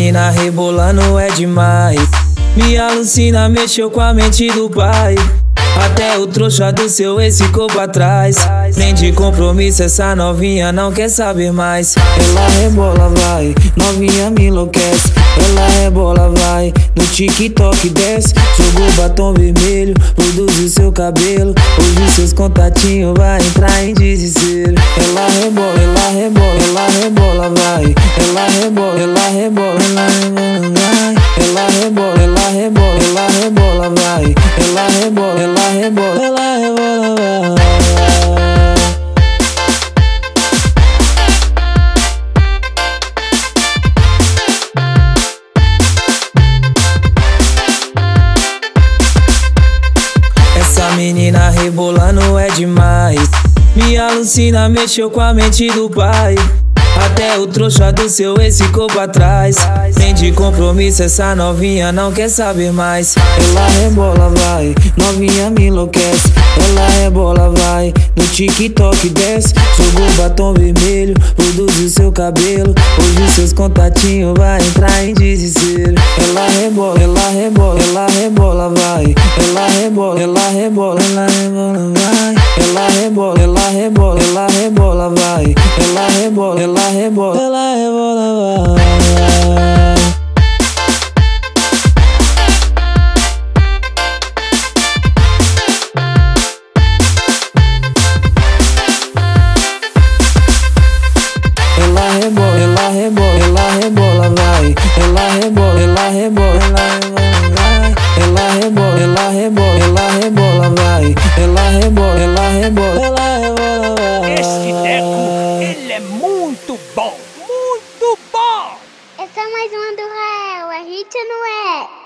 menina rebolando é demais. Me alucina, mexeu com a mente do pai. Até o trouxa do seu ex ficou pra trás. Nem de compromisso essa novinha não quer saber mais. Ela rebola, vai, novinha me enlouquece. Ela rebola, vai, no TikTok desce. Jogou batom vermelho, produziu seu cabelo. Hoje seus contatinhos vai entrar em desespero. Ela rebola, ela rebola, ela rebola, vai. Ela rebola, ela rebola, ela rebola, vai. Ela rebola, ela rebola, ela rebola, vai. Ela rebola, ela rebola, ela rebola, vai. Essa menina rebolando é demais. Me alucina, mexeu com a mente do pai. Até o trouxa do seu ex ficou pra trás. Nem de compromisso essa novinha não quer saber mais. Ela rebola, vai, novinha me enlouquece. Ela rebola, vai, no TikTok desce. Jogou batom vermelho, produziu seu cabelo. Hoje seus contatinhos vai entrar em desespero. Ela rebola, ela rebola, ela rebola, vai. Ela rebola, ela rebola, ela rebola, vai. Ela rebola, ela rebola, ela rebola, vai. Ela rebola, ela rebola, ela rebola, vai. Ela rebola, ela rebola, ela rebola, vai. Ela rebola, ela rebola, ela rebola, vai. Ela rebola, ela rebola, ela rebola, vai. Ela rebola, ela rebola, ela rebola, vai. Esse Deco, ele é muito bom, muito bom! Essa é mais uma do Rael, é hit ou não é?